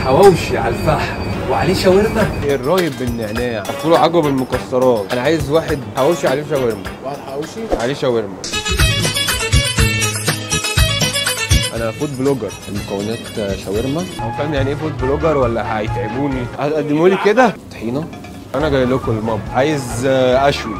حواوشي على الفحم وعليه شاورما. الرايب بالنعناع، فول عجوه بالمكسرات. انا عايز واحد حواوشي عليه شاورما. واحد حواوشي عليه شاورما. انا فود بلوجر. المكونات شاورما. هو فاهم يعني ايه فود بلوجر ولا هيتعبوني؟ هتقدموا لي كده طحينه. انا جاي لكم المطبخ، عايز اشوي.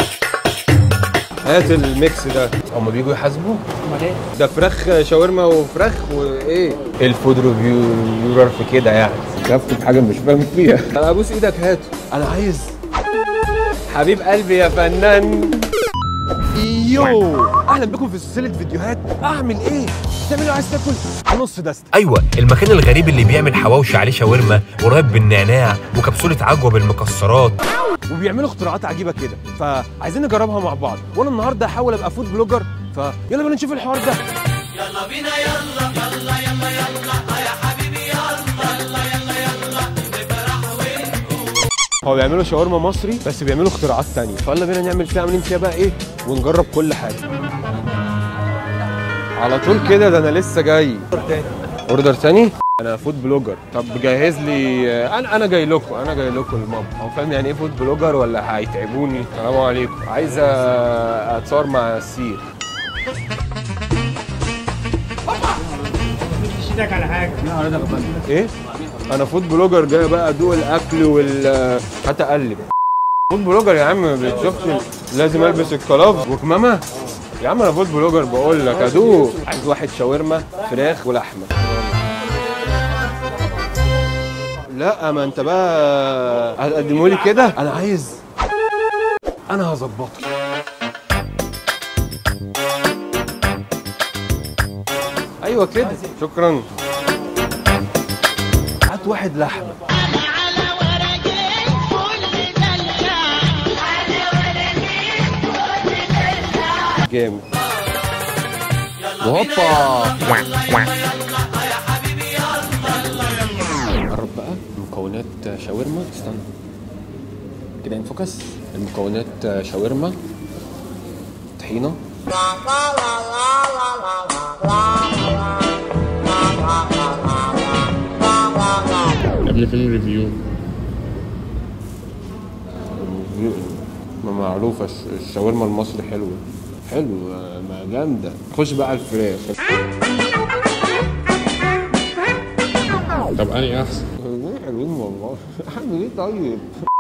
هات الميكس ده. هما بيجوا يحاسبوا؟ امال ايه؟ ده فراخ شاورما وفراخ وايه؟ الفود ريفيورر في كده يعني. كفت حاجه مش فاهم فيها. انا ابوس ايدك هاته. انا عايز حبيب قلبي يا فنان. يو اهلا بكم في سلسله فيديوهات اعمل ايه؟ تعمل ايه عايز تاكل نص دست. ايوه المكان الغريب اللي بيعمل حواوشي عليه شاورما ورايب بالنعناع وكبسوله عجوه بالمكسرات، وبيعملوا اختراعات عجيبه كده، فعايزين نجربها مع بعض. وانا النهارده هحاول ابقى فود بلوجر، فيلا بينا نشوف الحوار ده. يلا بينا يلا يلا يلا يلا يا حبيبي يلا يلا يلا يلا نفرح ونقول. هو بيعملوا شاورما مصري بس بيعملوا اختراعات تانية، فيلا بينا نعمل فيها عاملين فيها بقى ايه ونجرب كل حاجه على طول كده. ده انا لسه جاي. اوردر تاني. انا فود بلوجر. طب جهز لي. انا جاي لكم المطبخ. هو فاهم يعني ايه فود بلوجر ولا هيتعبوني؟ السلام عليكم. عايز اتصور مع السير. ايدك على حاجه. ايه؟ انا فود بلوجر جاي بقى ادوق الاكل حتى اقلب. فود بلوجر يا عم بتشوفني لازم البس الكلاب وكمامه. يا عم انا فود بلوجر بقول لك ادوق. عايز واحد شاورما فراخ ولحمه. لا ما انت بقى هتقدموا لي كده. انا عايز انا هظبطك. ايوه كده شكرا. هات واحد لحمه. جامد. وهوبا. قرب بقى. مكونات شاورما. استنى كده ينفكس. المكونات شاورما، طحينه، قبل فيلم ريفيو. ما معروفه الشاورما المصري حلوه ما جامده. خش بقى على الفراخ. طب اني احسن؟ حلوين والله. اعمل ايه طيب؟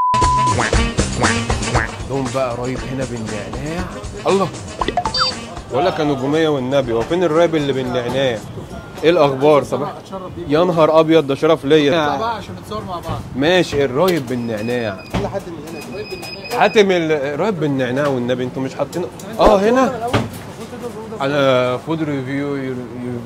لهم بقى رايب هنا بالنعناع. الله بقول لك النجوميه والنبي. هو فين الرايب اللي بالنعناع؟ ايه الاخبار؟ صباح يا نهار ابيض. ده شرف ليا بقى عشان نتصور مع بعض. ماشي. الرايب بالنعناع. كل حد من هنا رايب بالنعناع. حاتم الرايب بالنعناع والنبي. انتوا مش حاطين هنا. انا فود ريفيو.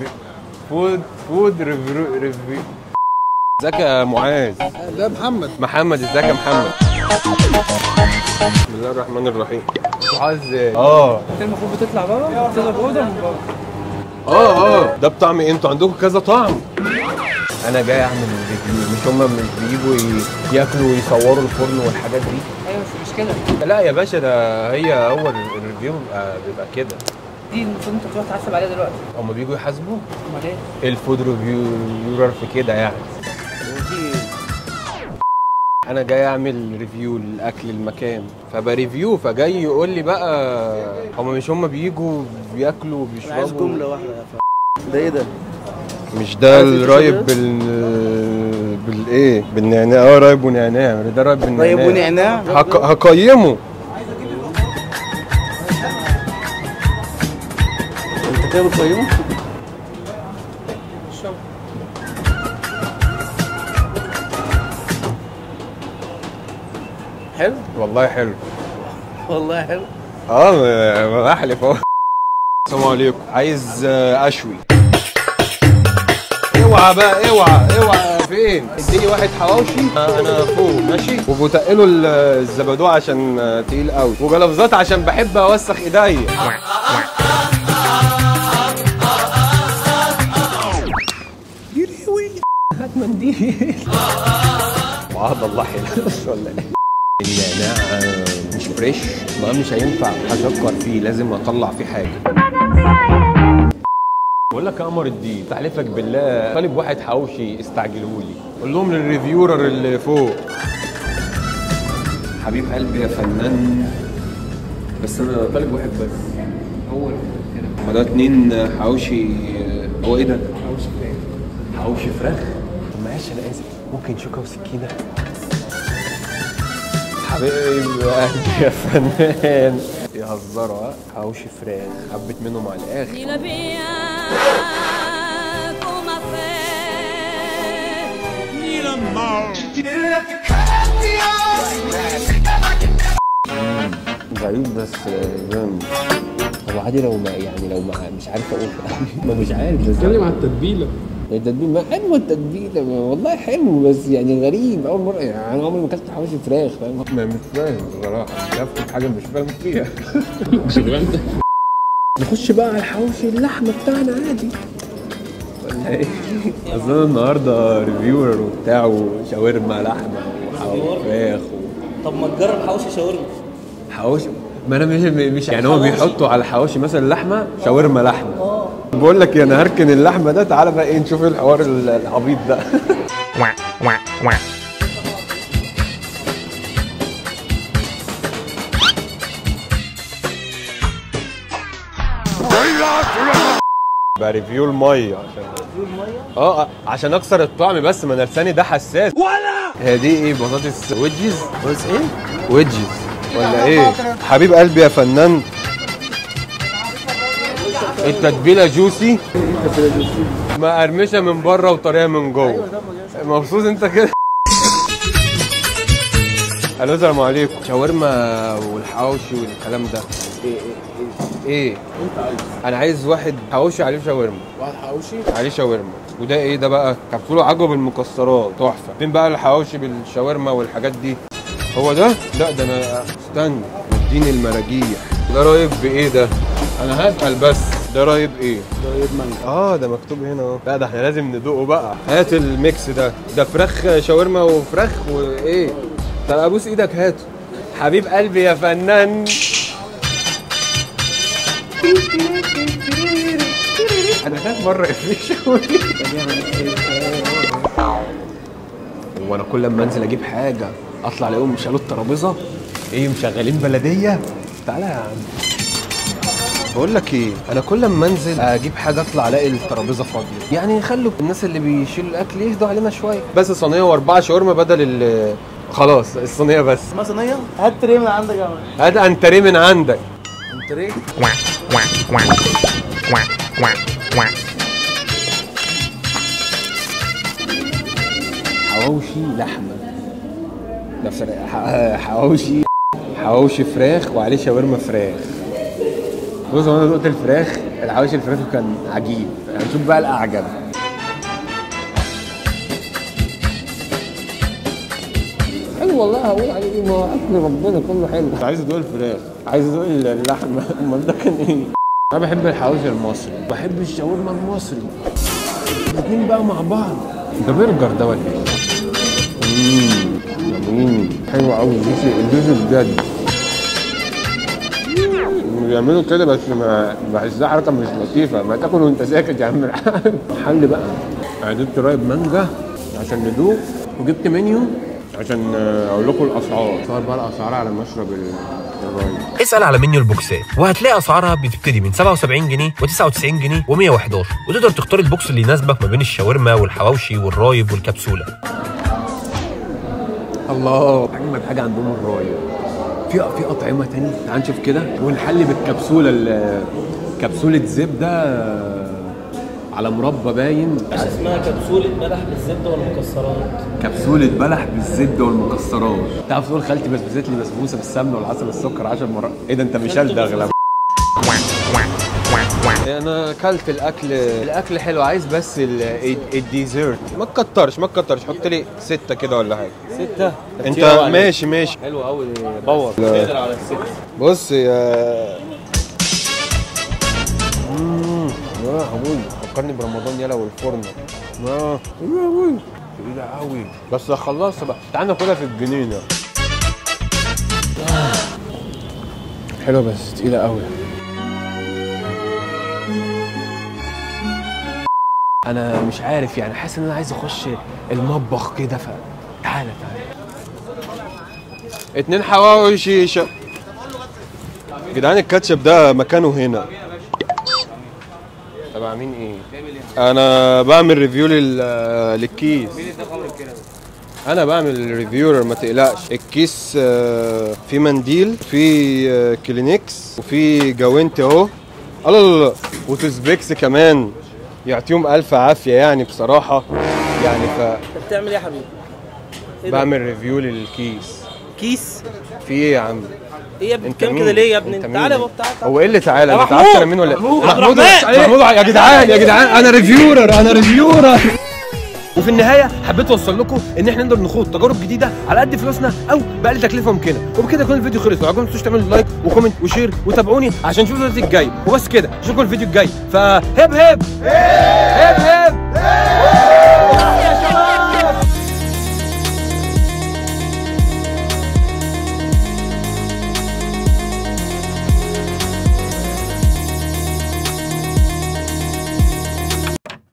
فود ريفيو. ازيك يا معاذ؟ ده محمد. ازيك يا محمد؟ بسم الله الرحمن الرحيم. عايز انت المفروض بتطلع بره تضرب اوضه من بره. ده بطعم ايه؟ انتوا عندكم كذا طعم. انا جاي اعمل ريفيو. مش هما مش بييجوا ياكلوا ويصوروا الفرن والحاجات دي؟ ايوه بس مش كده. لا يا باشا ده هي اول الريفيو بيبقى كده. دي المفروض انت تروح تحاسب عليها دلوقتي. هما بييجوا يحاسبوا؟ امال ايه؟ الفود ريفيورر في كده يعني. انا جاي اعمل ريفيو لاكل المكان، فبريفيو فجاي يقول لي بقى هما بييجوا بياكلوا وبيشربوا. عايز جمله واحده يا ده ايه ده؟ مش ده الرايب بالايه؟ بالنعناع. رايب ونعناع. ده رايب بالنعناع. رايب ونعناع. هقيمه. انت كده بتقيمه؟ حلو؟ والله حلو. والله حلو. بحلف اهو. السلام عليكم. عايز اشوي. اوعى بقى اوعى فين؟ اديني واحد حواوشي. انا فوق ماشي. وبتقلوا الزبادو عشان تقيل قوي، وجلافزات عشان بحب اوسخ ايديا. هات منديل. وعهد الله حلو ولا ايه؟ النعناع مش فريش، ما مش هينفع اشكر فيه، لازم اطلع فيه حاجه. بقول لك يا قمر الدين تحلفك بالله طالب واحد حواوشي استعجلوا لي. قول لهم للريفيورر اللي فوق. حبيب قلبي يا فنان، بس انا طالب واحد بس. هو كده هما ده 2 حواوشي. هو ايه ده؟ حواوشي فراخ. حواوشي فراخ؟ طب معلش انا اسف، ممكن شوكه وسكينه؟ حبيب قلبي يا فنان يهزروا. ها حواوشي فراخ حبيت منهم على الاخر. غريب بس جامد. هو عادي لو ما يعني لو ما مش عارف اقول ما مش عارف بس اتكلم عن التتبيله. التتبيله ما حلوه، التتبيله والله حلو، بس يعني غريب اول مره. يعني انا عمري ما اكلت حواوشي فراخ فاهم. ما مش فاهم بصراحه، شفت حاجه مش فاهم فيها. شغلانتك. نخش بقى على الحواوشي اللحمه بتاعنا عادي ولا ايه؟ اصل انا النهارده ريفيور وبتاع وشاورما لحمه وحواوشي فراخ طب ما تجرب حواوشي شاورما. حواوشي. ما انا مش يعني هو بيحطوا على الحواوشي مثلا لحمه شاورما لحمه. بقول لك انا هركن اللحمه ده، تعالى بقى ايه نشوف الحوار العبيط ده. بريفيو الميه عشان اكسر الطعم، بس ما انا لساني ده حساس. هي دي ايه؟ بطاطس ويدجز؟ بس ايه؟ ويدجز ولا ايه؟ حبيب قلبي يا فنان. التتبيله جوسي مقرمشه من بره وطريه من جوه. مبسوط انت كده؟ الو السلام عليكم. شاورما والحواوشي والكلام ده ايه؟ انت عايز؟ انا عايز واحد حواوشي عليه شاورما. واحد حواوشي عليه شاورما. وده ايه ده بقى؟ كبسوله عجوه بالمكسرات تحفه. فين بقى الحواوشي بالشاورما والحاجات دي؟ هو ده؟ لا ده انا استنى اديني المراجيح. ده رايب بايه ده؟ انا هسأل بس. ده رايب ايه؟ رايب مانجا. ده مكتوب هنا اهو. لا ده احنا لازم ندوقه بقى. هات الميكس ده. ده فراخ شاورما وفراخ وايه؟ طب ابوس ايدك هاته. حبيب قلبي يا فنان. انا خايف مره يفرشوا. هو انا كل ما انزل اجيب حاجه اطلع الاقيهم شالوا الترابيزه؟ ايه مشغلين بلديه؟ تعالى يا عم. بقول لك ايه، انا كل ما انزل اجيب حاجه اطلع الاقي الترابيزه فاضيه. يعني خلوا الناس اللي بيشيلوا الاكل يهدوا علينا شويه. بس صينيه و4 شاورما بدل خلاص الصينيه بس. ما صينيه؟ هات تري من عندك يا عم. هات انتريه من عندك. انتريه؟ حواوشي لحمه. نفس حواوشي فراخ وعليه شاورما فراخ. بص انا دقت الفراخ، الحواوشي الفراخ كان عجيب. هنشوف بقى الاعجب. حلو والله. هقول عليه ايه؟ ما هو اكل ربنا كله حلو. عايز ادوق الفراخ، عايز ادوق اللحمه. امال ده كان ايه؟ انا بحب الحواوشي المصري، بحب الشاورما المصري، الاثنين بقى مع بعض. ده برجر ده ولا ايه؟ جميل حلو قوي. الجوز بجد بيعملوا كده، بس ما بحسها حركه مش لطيفه. ما تاكل وانت ساكت يا عم الحاج. حل بقى. انا جبت رايب مانجا عشان ندوق، وجبت منيو عشان اقول لكم الاسعار. صار بقى الاسعار على مشرب الرايب. اسأل على منيو البوكسات وهتلاقي اسعارها بتبتدي من 77 جنيه و99 جنيه و111، وتقدر تختار البوكس اللي يناسبك ما بين الشاورما والحواوشي والرايب والكبسوله. الله، اجمد حاجه عندهم الرايب. في اطعمه تاني تعال نشوف كده. ونحل بالكبسوله، كبسوله زبده على مربى باين. مش اسمها كبسوله بلح بالزبده والمكسرات؟ كبسوله بلح بالزبده والمكسرات. تعرف تقول خالتي بسبوسه لي بسبوسه بالسمنه والعسل والسكر 10 مرات. ايه ده انت مش اغلب. انا اكلت الاكل حلو. عايز بس الديزرت. ما تكترش حط لي 6 كده ولا حاجه. 6 انت ماشي حلو قوي. باور تقدر على ال6. بص يا حبوي فكرني برمضان يلا والفرن. تقيلة قوي بس خلصت بقى. تعال ناكلها في الجنينه. حلوه بس تقيلة قوي. انا مش عارف يعني، حاسس ان انا عايز اخش المطبخ كده. تعالى 2 حواوشي يا جدعان. الكاتشب ده مكانه هنا. تبع مين ايه؟ انا بعمل ريفيو للكيس. انا بعمل ريفيور ما تقلقش. الكيس في منديل، في كلينكس، وفي جوانتي اهو. الله وتوزبيكس كمان، يعطيهم الف عافيه يعني بصراحه يعني. انت بتعمل ايه يا حبيبي؟ بعمل ريفيو للكيس. كيس؟ في ايه يا عم؟ ايه يا ابني بتعمل كده ليه يا ابني؟ تعالى يا بابا تعالى. هو ايه اللي تعالى؟ يا انت عارف انا مين ولا محمود يا جدعان انا ريفيورر. وفي النهايه حبيت اوصل لكم ان احنا نقدر نخوض تجارب جديده على قد فلوسنا او باقل تكلفه ممكنه. وبكده يكون الفيديو خلص. لو عجبكم ما تنسوش تعملوا لايك وكومنت وشير وتابعوني عشان نشوف الفيديو الجاي. وبس كده اشوفكم الفيديو الجاي. فهب هب هب هب.